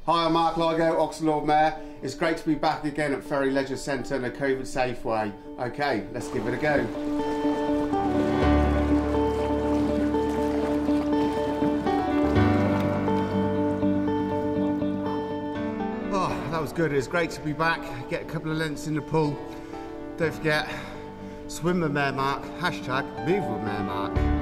Hi, I'm Mark Ligo, Oxford Lord Mayor. It's great to be back again at Ferry Leisure Centre in a COVID-safe way. Okay, let's give it a go. Oh, that was good. It was great to be back, get a couple of lengths in the pool. Don't forget, swim with Mayor Mark, hashtag move with Mayor Mark.